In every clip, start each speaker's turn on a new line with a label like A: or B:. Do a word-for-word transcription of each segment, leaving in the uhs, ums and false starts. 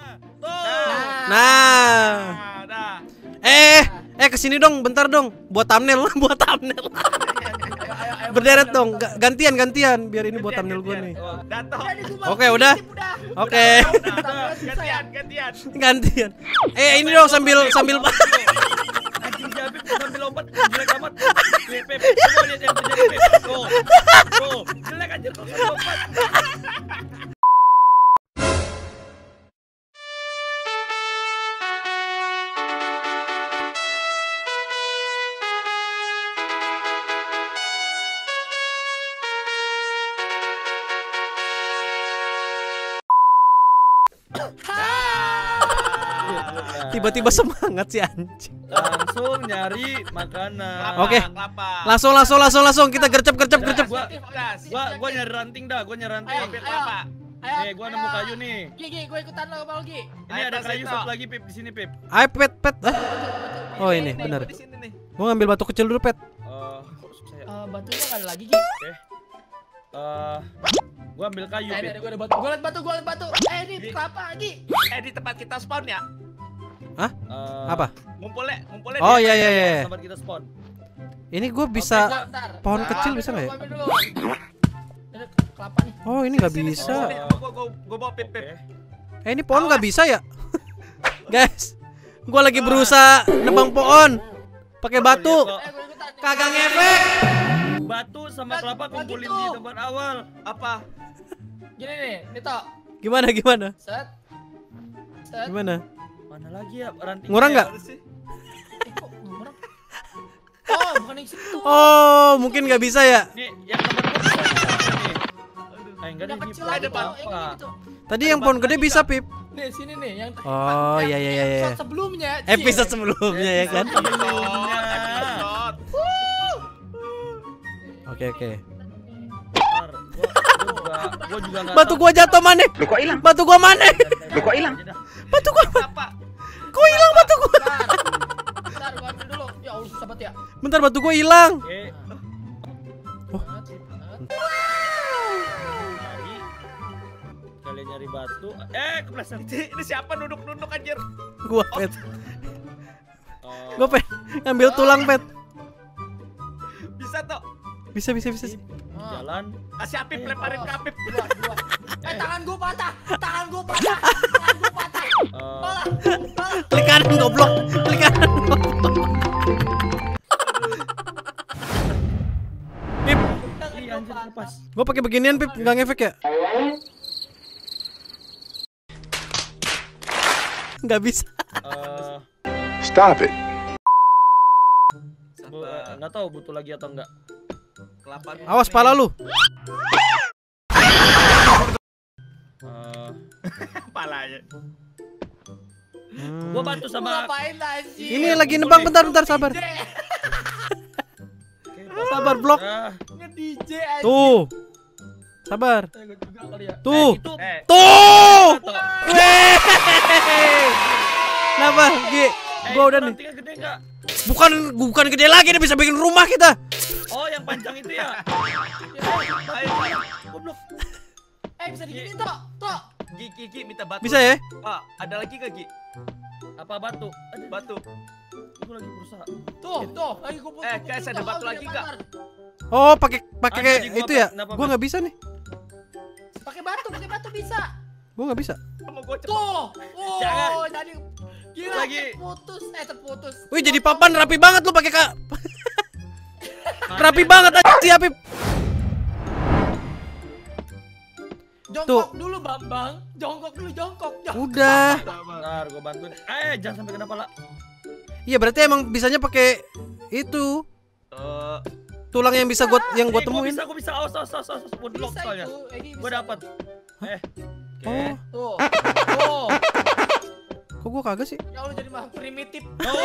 A: Nah. Eh, eh kesini dong, bentar dong. Buat thumbnail, buat thumbnail. Berderet dong, gantian gantian biar ini buat thumbnail gue nih. Oke, udah. Oke.
B: Gantian, gantian.
A: Gantian. Eh, ini dong sambil sambil
C: Anjing Jabib sambil lompat jelek amat. Pep, coba lihat yang terjadi Pep. Tuh. Tuh, jelek anjir kalau lompat.
A: tiba-tiba semangat sih anjing.
C: Langsung nyari makanan.
A: Oke. Langsung langsung langsung langsung kita gercep gercep gercep.
C: Gua gua gua nyari ranting dah, gua nyari ranting. Nih, gua nemu kayu nih.
B: Gigi, gua ikutan lo mau Gi.
C: Ini ada kayu satu lagi Pip di sini Pip.
A: Ayo pet pet. Oh ini benar. Gua ngambil batu kecil dulu pet.
C: Eh, kok susah ya?
B: Eh, batunya enggak ada lagi Gi.
C: Oke. Eh, gua ambil kayu
B: Eh,
C: Pip.
B: gua ada batu. Gua liat batu, gua liat batu. Eh, ini kelapa Gi.
D: Eh di tempat kita spawn ya?
A: Hah?
C: Eh,
A: Apa?
D: Ngumpulnya, ngumpulnya.
A: Oh
D: di-
A: iya iya iya.
C: tempat kita spawn.
A: Ini gue bisa
B: Bentar.
A: pohon
B: Nah,
A: kecil
B: ambil
A: bisa
B: dulu,
A: nggak ya?
B: ambil dulu. Ada kelapa nih.
A: Oh ini nggak
D: Sini,
A: bisa.
D: sini, Gua gua gua bawa pip pip.
C: Oke.
A: Eh ini pohon nggak bisa ya? Guys, gue lagi berusaha nebang pohon pakai batu.
C: Lihat kok.
B: Eh, gua ikutan.
A: Kagak ngefek.
C: Batu sama
B: Batu,
C: kelapa
B: batu
C: kumpulin
B: tuh.
C: di tempat awal.
D: Apa?
B: Gini nih, Nito.
A: Gimana gimana?
B: Set. Set.
A: Gimana?
C: Mana lagi ya ranting?
A: Ngurang nggak?
D: Mana sih?
B: Eh, kok ngurang? Oh, bukan yang situ.
A: Oh mungkin nggak bisa ya?
C: Nih, yang tempat gua bisa nih. Eh, enggak
B: Yang
C: ada
B: kecil
C: di
B: lagi
D: ada
B: tuh,
D: apa?
B: yang ini tuh.
A: Tadi yang pohon gede bisa Pip.
B: Nih, sini nih yang
A: Oh
B: yang
A: iya iya iya. iya.
B: episode sebelumnya.
A: Episode
B: Cie.
A: sebelumnya ya kan?
D: Episode, episode.
A: Oke oke.
C: Bentar, gua gua juga gua juga enggak.
A: Batu gua jatuh mana?
E: Lu kok hilang?
A: Batu gua mana?
E: Lu kok hilang?
A: Batu gua.
D: Apa?
A: Kok hilang batu gua?
B: Bentar. Bentar, gua ambil dulu. Ya Allah, susah banget ya.
A: Bentar batu gua hilang.
C: Oke.
A: Oh.
C: Nyari. Kalian nyari batu. Eh, kepleset.
D: Ini, ini siapa nunduk-nunduk anjir?
A: Gua pet.
C: Eh,
A: Gua pet. Ngambil tulang pet.
D: Bisa toh?
A: Bisa bisa bisa.
C: jalan.
D: Kasih Apip, lemparin ke Apip.
B: Dua, dua. Eh, tangan gua patah. Tangan gua patah. Tangan gua patah.
C: Eh,
B: Tolak. Tolak.
A: Klik kanan goblok. Klik kanan. Pip,
B: Tangan
C: Ih,
B: gua
C: anjir
B: patah.
C: lepas.
A: gua pakai beginian Pip, nggak ngefek ya? Nggak bisa.
C: Eh,
E: Stop it.
C: bu- eh, nggak tahu butuh lagi atau enggak.
D: Kelapa.
A: Awas pala lu.
C: Eh,
D: Palanya.
C: gua bantu
B: Gua
C: sama
B: ngapain anjing?
A: Ini lagi nebang bentar bentar sabar.
C: Oke,
A: Sabar blok.
C: ah,
B: Nge-D J anjing.
A: Tuh. Sabar.
B: Eh, gua juga kali ya.
A: Tuh.
C: itu
D: Eh,
A: Tuh.
C: tuh.
A: Weh. Kenapa? Gi,
C: Eh,
A: gua
C: itu
A: udah nih.
C: rantingnya gede enggak?
A: Bukan bukan gede lagi, dia bisa bikin rumah kita.
C: Oh, yang panjang itu ya.
D: ayo.
C: Goblok.
B: Eh, bisa digini toh. Toh.
D: Gi, Gi, Gi, minta batu.
A: Bisa ya?
D: Ah, ada lagi gak Gi?
C: Apa batu? Ada
D: Batu.
C: gua lagi berusaha.
B: Tuh, tuh. Lagi gua
D: Eh, guys, ada batu lagi nggak?
A: Oh, pakai pakai
C: Ada
A: kayak
C: di gua,
A: itu ya?
C: Pet. Kenapa,
A: Gua
C: Pet?
A: nggak bisa nih.
B: Pakai batu, pakai batu bisa.
A: Gua nggak bisa.
D: Mau gua cepet.
B: Tuh. Oh,
C: Jangan.
B: jadi gila
C: Lagi.
B: terputus, eh terputus.
A: Wih, jadi papan rapi banget lu pakai kak. Rapi banget aja si Apip.
B: Jongkok
A: Tuh.
B: dulu Bambang. Jongkok dulu, jongkok. jongkok.
A: Udah.
C: Bentar, gua bantuin. Eh, jangan sampai kena pala.
A: Iya, berarti emang bisanya pakai itu.
D: Eh,
A: Tulang yang bisa gua yang gua
C: Eh, gua
A: temuin.
C: bisa, gua bisa. Awas, awas, awas, awas. Gua blok
B: Bisa
C: soalnya.
B: itu. Egi
C: Gua
B: bisa.
C: dapat. Eh. Oke.
A: Oh,
B: Tuh. Tuh.
A: kok gua kagak sih?
B: Ya Allah, jadi mah primitif.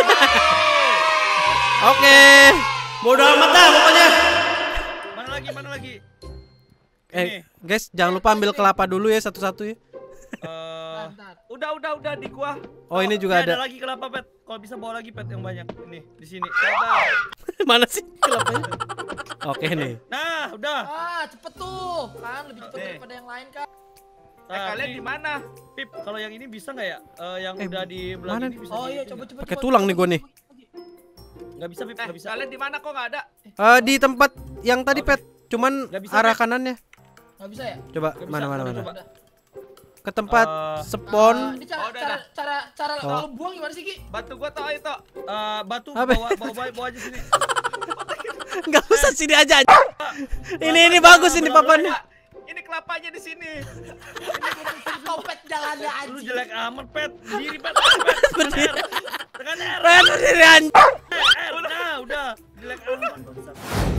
A: Oke. Bodoh amat dah pokoknya.
C: Mana lagi? Mana lagi?
A: Eh, guys, jangan lupa ambil kelapa dulu ya satu-satu ya.
C: Eh,
B: Bentar.
D: udah, udah, udah di gua.
A: Oh, ini juga
C: ada.
A: ada.
C: lagi kelapa pet. Kalau bisa bawa lagi pet yang banyak. Ini di sini.
A: Mana sih kelapanya? Oke nih.
C: Nah, udah.
B: Ah, cepet tuh. Kan lebih cepet
D: Nih.
B: daripada yang lain kan.
C: Nah,
D: kalian
C: ini-
D: di mana?
C: Pip, kalau yang ini bisa nggak ya? Eh, yang
A: Eh,
C: udah di belah
A: mana
C: ini
A: nih?
C: bisa.
B: Oh
C: di-
B: iya, coba coba.
A: Pakai
B: coba,
A: tulang
B: coba,
A: nih gua
B: coba,
A: nih.
B: coba.
C: Nggak bisa, Pip,
D: Eh,
C: nggak bisa.
D: kalian di mana kok nggak ada?
A: Eh, di tempat yang tadi pet, cuman
C: Nggak bisa,
A: arah
C: Pet.
A: kanannya.
B: Nggak bisa ya?
A: Coba
C: Nggak bisa,
A: mana mana
C: udah
A: mana.
C: coba.
A: Ke tempat
C: Eh,
A: spawn.
B: Ah, ini cara
D: Oh, udah,
B: cara
D: udah.
B: cara cara
A: Oh.
B: kalau buang gimana sih, Ki?
D: Bantu gua toh itu.
C: Eh, batu
A: Apa?
C: bawa bawa bawa, bawa aja sini.
A: Enggak usah sini aja. Ini ini bagus ini papannya.
D: Pak, ini kelapanya di sini.
B: Kopet jalannya
C: Lu
B: anjing.
C: jelek amat, Pet. Berdiri, Pet. Pet.
A: Berdiri.
C: Tekan R.
A: Pet berdiri anjing.
C: R. Nah, udah. Jelek amat. bangsat.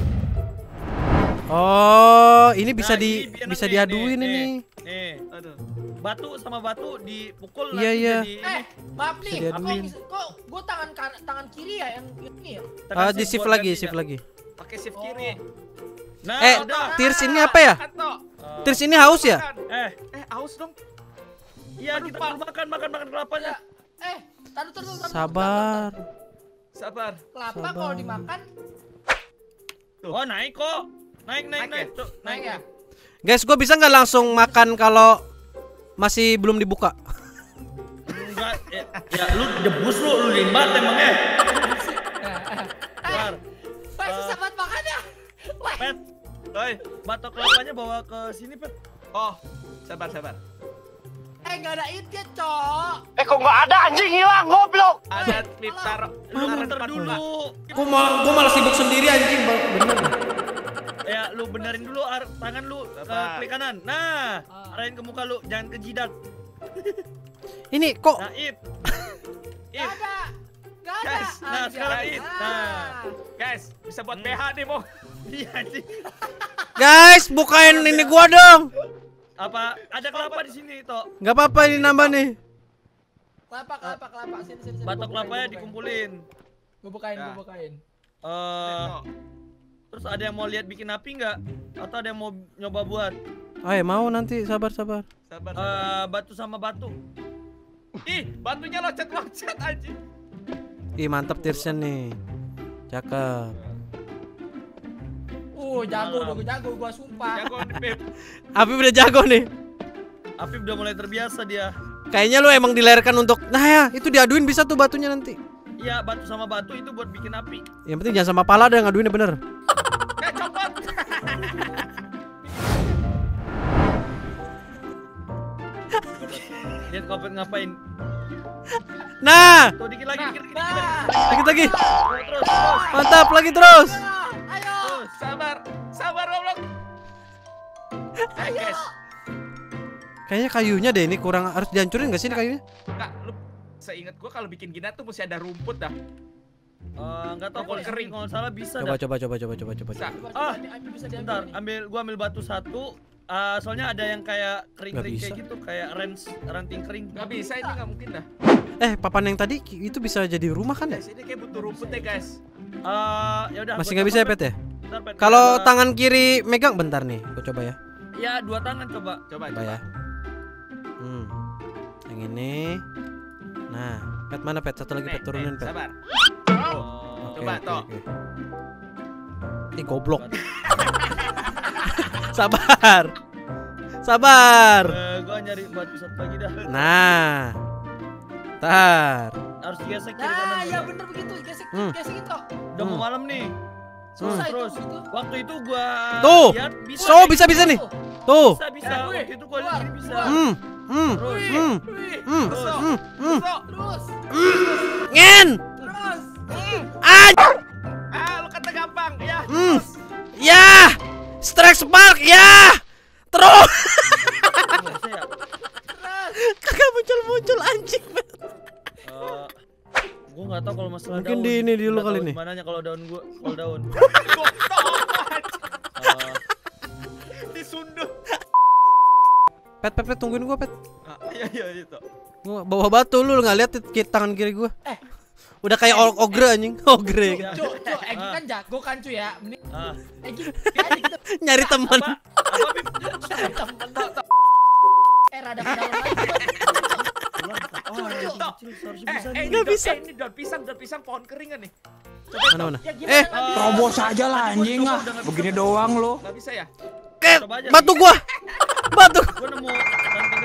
A: Oh, ini bisa
C: Nah,
A: di
C: ini biar
A: bisa
C: nih,
A: diaduin
C: nih,
A: ini.
C: Nih,
D: Aduh.
C: batu sama batu dipukul
A: Iya,
C: nanti
A: iya.
C: jadi ini.
B: Eh, maaf nih.
A: Bisa
B: Kok,
A: diaduin.
B: kok gua tangan kan- tangan kiri ya yang ini ya?
C: Tekan
A: Ah, di
C: shift
A: shift
C: buat
A: lagi,
C: gantinya.
A: shift lagi.
D: Pakai shift
B: Oh.
D: kiri.
C: Nah,
A: Eh,
C: udah.
A: Tirs ini apa ya?
D: Makan, toh.
C: Eh,
A: Tirs ini haus ya?
D: Makan.
C: Eh,
D: Eh, aus dong.
C: iya kita perlu makan makan makan kelapanya.
B: Eh, taruh taruh taruh.
A: Sabar.
D: Sabar.
B: Kelapa
A: Sabar.
B: kalau dimakan
D: Tuh.
C: Oh, naik kok. Naik naik
D: Naik
C: naik.
D: ya?
C: Cuk,
B: naik ya.
A: Guys, gua bisa nggak langsung makan kalau masih belum dibuka?
C: Enggak, ya, ya lu debus lu, lu limbat emangnya. Bentar.
B: Wah, susah banget makannya. Wah,
C: Pet,
D: Oi.
C: batok kelapanya bawa ke sini, Pet.
D: Oh, sabar sabar.
B: eh nggak ada itnya, Cok.
E: Eh kok nggak ada anjing hilang goblok.
D: Ada pip taruh.
C: Lu
D: taruh
C: muter
D: depan
C: dulu.
D: bola.
A: Gua malah gua malah sibuk sendiri anjing, bener.
C: Ya, lu benerin dulu ar- tangan lu ke
D: Sabar.
C: klik kanan. Nah,
B: Ah.
C: arahin ke muka lu, jangan ke jidat.
A: Ini kok
C: Nah, it.
B: Nggak
C: It.
B: ada. Nggak ada.
D: Guys,
C: nah,
B: Anjay.
C: sekarang it. Nah.
D: Guys, bisa buat
C: Hmm.
D: P H nih, Mo.
C: Iya, anjing.
A: guys, bukain ini gua dong.
C: Apa ada kelapa di sini, Tok?
A: Nggak apa-apa ini nambah nih.
B: Kelapa, kelapa, kelapa. Sini, sini, sini.
C: Batok
B: Gua bukain,
C: kelapanya
B: gua bukain.
C: dikumpulin.
B: Gua bukain,
D: Ya.
B: gua bukain.
C: Eh,
D: No.
C: terus ada yang mau lihat bikin api nggak? Atau ada yang mau nyoba buat?
A: Ayo mau nanti sabar-sabar.
D: Sabar. sabar.
C: Eh, batu sama batu.
D: Ih, batunya loncat-loncat anjing.
A: Ih, mantap tirsnya nih. Cakep.
B: Uh, jago, gua jago, gua sumpah.
D: Jago nih, Pip.
A: Api udah jago nih.
C: Api udah mulai terbiasa dia.
A: Kayaknya lu emang dilahirkan untuk. Nah ya, itu diaduin bisa tuh batunya nanti.
C: Iya, batu sama batu itu buat bikin api.
A: Yang penting jangan sama pala deh ngaduinnya bener.
D: Eh, copot.
C: Lihat kopet ngapain?
A: Nah,
C: Tuh dikit lagi, dikit lagi, dikit lagi.
B: Nah,
A: dikit lagi.
C: Terus, terus, terus.
A: Mantap lagi terus.
B: nah, ayo.
C: Terus.
D: Sabar. Sabar, goblok. Eh, guys.
A: Kayaknya kayunya deh ini kurang, harus dihancurin gak sih ini kayunya?
D: Enggak, lu seingat gua kalau bikin gina tuh mesti ada rumput dah.
C: Eh, nggak tahu kalau
D: Rumput
C: kering
D: kering.
C: kalau salah bisa
A: Coba
C: dah.
A: coba coba coba coba coba.
D: Bisa.
B: Coba,
C: Ah,
B: coba, ini api bisa diambil
C: Bentar,
B: nih.
C: ambil gua ambil batu satu. Ah, soalnya ada yang kayak kering-kering
A: Nggak
C: kayak
A: bisa.
C: gitu, kayak range ranting kering.
D: Nggak bisa, ini nggak mungkin dah.
A: Eh, papan yang tadi ki- itu bisa jadi rumah kan ya?
D: Guys, ini kayak butuh rumput ya, guys.
C: Eh, ya udah.
A: Masih
C: gua
A: nggak bisa ya
C: coba,
A: Pet ya?
C: Bentar, Pet.
A: Kalau
C: Ada-
A: tangan kiri megang bentar nih, gua coba ya.
C: ya dua tangan coba.
D: Coba,
A: Coba
D: coba.
A: ya. Hmm. Yang ini. Nah, Pet mana Pet? Satu lagi
D: Nih,
A: Pet turunin
D: nih,
A: Pet.
D: Sabar.
C: Oh,
A: Oke,
D: Coba,
A: oke,
D: toh.
A: oke. Ih, goblok. Sabar. Sabar.
C: Eh, gua nyari batu satu lagi dah.
A: Nah. Tar.
C: Harus digesek kiri
B: Nah,
C: kanan.
B: ya bener begitu. Gesek,
A: Hmm.
B: gesek itu.
C: Udah mau
A: Hmm.
C: malam nih.
B: Susah itu
C: Terus
B: gitu.
C: waktu itu gua
A: Tuh.
C: lihat bisa.
A: So, bisa bisa nih. Tuh.
C: Bisa bisa.
B: Eh, wih,
C: Waktu itu gua lihat
B: keluar,
C: gini bisa.
B: keluar.
A: Hmm. Hmm.
C: Terus.
A: Hmm.
B: Wih,
A: Hmm.
C: Terus.
A: Hmm. Hmm.
D: So,
B: terus,
A: Ngen.
B: terus.
A: Ah.
D: ah, lu kata gampang, ya.
A: Hmm. Ya. Strike spark ya. Terus.
C: Nggak bisa ya?
A: Kagak muncul-muncul anjing.
C: Eh, gua nggak tahu kalau masalah
A: Mungkin
C: daun.
A: di ini dulu
C: Nggak
A: kali
C: tahu
A: nih.
C: Gimana kalau daun gua, kalau daun.
D: Goblok,
C: Eh,
D: disundut.
A: Pet, pet, pet, tungguin gua, Pet.
D: Ah, iya, iya, itu.
A: Gua bawa batu lu nggak lihat ki- tangan kiri gua.
B: Eh.
A: Udah kayak og- ogre anjing. Ogre.
C: Ya.
B: Cuk, cuk, Egi
C: Ah.
B: kan jago kan cuy ya. Mending
C: ah,
B: Egi aja kita
A: Nyari teman.
C: apa? Apa Bib?
B: temen dong. Eh rada ke dalam lagi.
C: Oh,
B: Cuk,
C: yang
B: cuk.
C: kecil seharusnya
D: Eh,
C: bisa.
D: eh,
C: nih.
D: ini
A: Nggak
D: daun-
A: bisa.
D: eh, ini daun pisang, daun pisang pohon kering kan nih?
A: Mana mana?
B: Ya gimana
A: Eh,
B: nggak bisa?
E: Terobos aja lah anjing ah. Begini doang lo.
D: Nggak bisa ya?
A: Ke
C: Coba aja.
A: batu gua. Batu.
C: Gua nemu ranting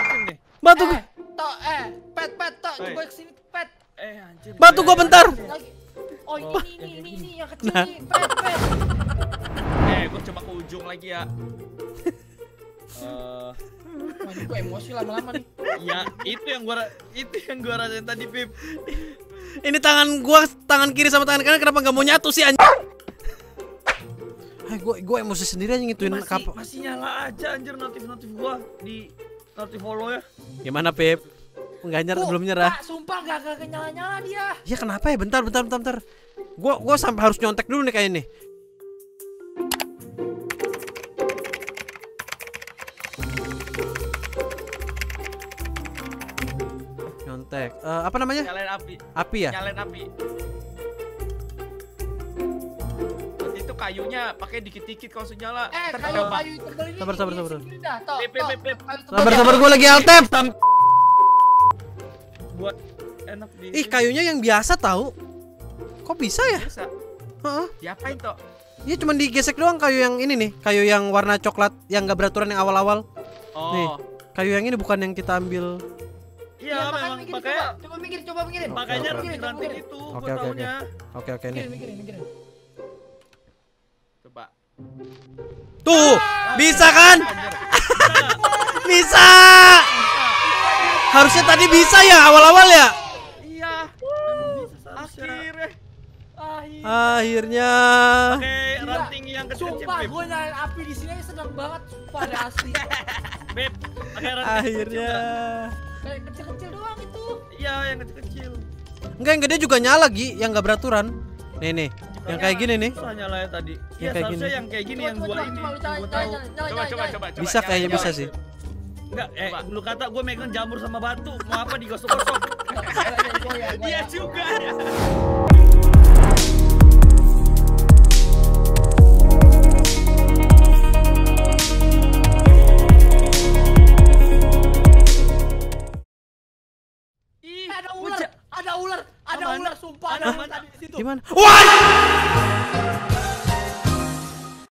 A: Bantu
B: Eh,
A: gua.
B: tok, eh, pet, pet, tok,
D: Oi.
B: coba kesini, pet.
C: Eh anjir.
A: Bantu gua bentar.
B: Lagi. Oh, ini,
C: Oh,
B: ini, ini, ini, yang kecil
A: Nah.
B: nih, pet, pet.
D: Eh, gua coba ke ujung lagi ya.
C: Eh,
B: Wah, ini gue emosi lama-lama nih.
C: ya itu yang gua ra- itu yang gua rasain tadi, Pip.
A: Ini tangan gua, tangan kiri sama tangan kanan kenapa nggak mau nyatu sih anjing? Eh, gua gua emosi sendiri aja ngituin
C: Masih,
A: kapal.
C: masih nyala aja anjir notif-notif gua di notif follow ya.
A: Gimana, Pip? Enggak nyerah,
B: Bu,
A: belum nyerah.
B: Pak, sumpah gak, gak, gak nyala-nyala dia.
A: Ya kenapa ya? Bentar, bentar, bentar, bentar. Gua gua sampai harus nyontek dulu nih kayak ini. Nyontek. Eh, apa namanya?
D: Nyalain api.
A: Api ya?
D: Nyalain api. Nanti itu kayunya pakai dikit-dikit kalau sudah nyala.
B: Eh,
D: Ntar
B: kayu
D: coba.
B: kayu tebel ini.
A: Sabar, sabar,
B: ini
A: sabar.
B: segini dah, tok,
C: Pip, pip,
B: tok.
C: pip, pip.
B: Kayu tebel.
A: Sabar, sabar, gua lagi altep.
C: Buat enak di.
A: Ih, kayunya yang biasa tahu. Kok bisa ya?
D: Bisa.
A: Heeh.
D: Diapain toh?
A: Iya cuma digesek doang kayu yang ini nih, kayu yang warna coklat yang gak beraturan yang awal-awal.
D: Oh.
A: Nih, kayu yang ini bukan yang kita ambil.
C: Iya,
B: Ya,
C: memang
B: minggir,
C: makanya
B: coba, coba minggir, coba minggirin.
C: makanya
A: oke,
B: Minggir, coba
C: ranting-ranting
B: minggir.
C: itu
A: Oke,
C: gua
A: oke, oke.
C: taunya.
A: Oke oke nih.
B: Minggirin, minggirin, minggirin.
D: Coba.
A: Tuh, bisa kan? Bisa. Harusnya tadi bisa ya awal-awal ya.
D: Iya.
C: Memang bisa seharusnya.
D: Akhirnya.
B: Akhirnya.
A: Akhirnya.
C: Pakai
B: Gila.
C: ranting yang kecil-kecil,
B: Sumpah,
C: Pip.
B: gue nyalain api di sini seneng banget. Sumpah, ada asli.
C: Pip, pakai ranting
A: Akhirnya.
B: Kayak kecil-kecil doang itu.
C: Iya, yang kecil-kecil.
A: Enggak yang gede juga nyala Gi, yang gak beraturan. Nih nih, yang kayak gini nih.
C: Susah nyalanya tadi.
A: Yang
C: Iya,
A: kayak
C: seharusnya
A: gini.
C: yang kayak gini
B: Coba,
C: yang
B: coba,
C: gua
B: coba,
C: ini.
B: coba,
C: yang
B: coba,
C: gua
B: coba,
C: tahu.
B: coba,
D: Coba
B: coba,
D: coba
B: coba.
D: coba coba.
A: Bisa kayaknya
D: Nyalain,
A: bisa
D: nyalain.
A: sih.
C: Enggak, eh
D: Coba.
C: lu kata gua megang jamur sama batu. Mau apa digosok-gosok?
D: Iya juga ya. Ih,
B: Ada
D: gua
B: ular,
D: ja-
B: ada ular, ada
C: Aman.
B: ular, sumpah ada
C: Aman.
B: ular tadi di situ.
A: Gimana? Wah!